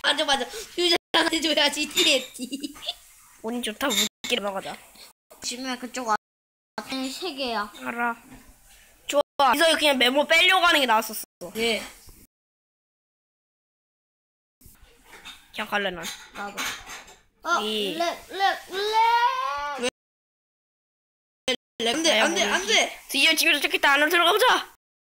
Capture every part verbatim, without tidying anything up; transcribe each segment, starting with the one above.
맞아 맞아. 유저한테 줘야지 티엔티. 운이 좋다. 무기로 나가자. 지금 그쪽 안에 세 개야. 알아. 좋아. 이석이 그냥 메모 빼려고 하는 게 나았었어. 예. 그냥 갈래 난. 나도. 어, 이. 렉, 렉, 렉. 안돼 안돼 안돼. 드디어 집에 도착했다. 안으로 들어가보자.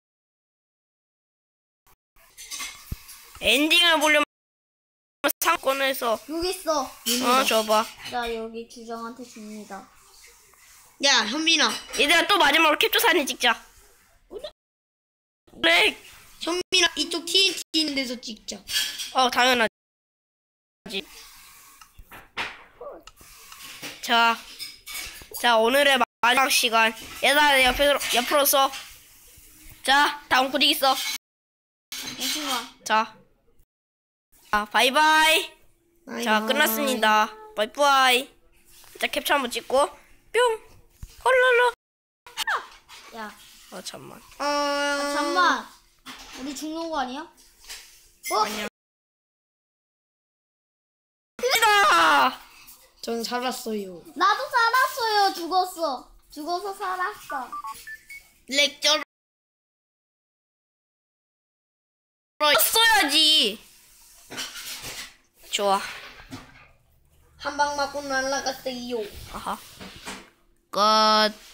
엔딩을 보려면 상권에서 여기 있어. 어 줘봐. 자, 여기 주정한테 줍니다. 야 현민아. 얘들아 또 마지막으로 캡처 사진 찍자. 그래. 현민아 이쪽 티엔티 있는 데서 찍자. 어 당연하지. 자, 자 오늘의 마지막 시간. 얘들아 옆에 옆으로 서. 자 다음 구직 있어. 잠시만. 자, 아 바이바이. 자 끝났습니다. 바이바이. 자 캡처 한번 찍고 뿅. 헐랄라. 야, 어 잠만. 아 아, 잠만. 우리 죽는 거 아니야? 어? 아니야. 다 저는 살았어요. 나도 살았어요. 죽었어. 죽어서 살았어. 렉처. 써야지. 좋아. 한 방 맞고 날라갔어요. 아하. 끝.